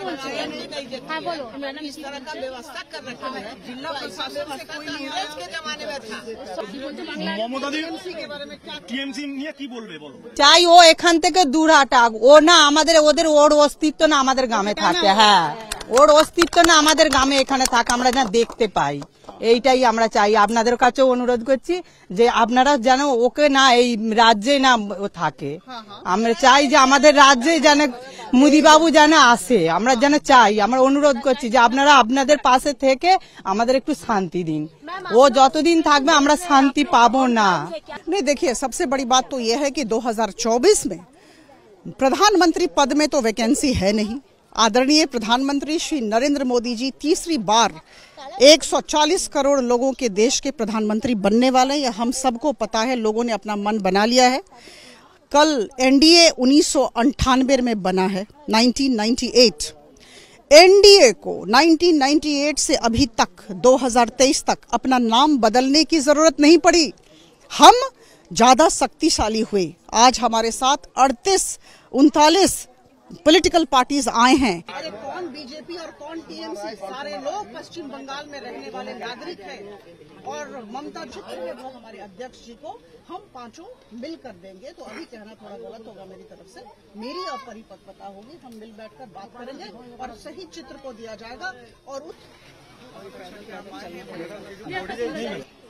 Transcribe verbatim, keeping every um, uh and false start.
हाँ बोलो। इस तरह का व्यवस्था कर रखा है जिला प्रशासन से कोई नीरज के जमाने में था। টিএমসি নিয়ে কি বলবে বলো? চাই ও এখান থেকে দূর হাঁটাক, ও না আমাদের ওদের ওর অস্তিত্ব না আমাদের গ্রামে থাকে। হ্যাঁ, ওর অস্তিত্ব না আমাদের গ্রামে এখানে থাকে, আমরা যেন দেখতে পাই, এইটাই আমরা চাই। আপনাদের কাছেও অনুরোধ করছি যে আপনারা যেন ওকে না এই রাজ্যে না ও থাকে। আমরা চাই যে আমাদের রাজ্যে যেন মোদিবাবু যেন আসে, আমরা যেন চাই। আমরা অনুরোধ করছি যে আপনারা আপনাদের পাশে থেকে আমাদের একটু শান্তি দিন। ও যতদিন থাকবে আমরা শান্তি পাবো না। नहीं, देखिए सबसे बड़ी बात तो यह है कि दो हज़ार चौबीस में प्रधानमंत्री पद में तो वैकेंसी है नहीं। आदरणीय प्रधानमंत्री श्री नरेंद्र मोदी जी तीसरी बार एक सौ चालीस करोड़ लोगों के देश के प्रधानमंत्री बनने वाले हैं, यह हम सबको पता है। लोगों ने अपना मन बना लिया है। कल एनडीए उन्नीस सौ अंठानवे में बना है, उन्नीस सौ अट्ठानवे। एनडीए को उन्नीस सौ अट्ठानवे से अभी तक दो हज़ार तेईस तक अपना नाम बदलने की जरूरत नहीं पड़ी। हम ज्यादा शक्तिशाली हुए। आज हमारे साथ अड़तीस उनतालीस पॉलिटिकल पार्टीज आए हैं। अरे कौन बीजेपी और कौन टीएमसी, सारे लोग पश्चिम बंगाल में रहने वाले नागरिक हैं। और ममता छुट्टी वो हमारे अध्यक्ष जी को हम पांचों मिल कर देंगे। तो अभी कहना थोड़ा गलत होगा मेरी तरफ से, मेरी अपरिपक्वता होगी। हम मिल बैठकर बात करेंगे और सही चित्र को दिया जाएगा और उस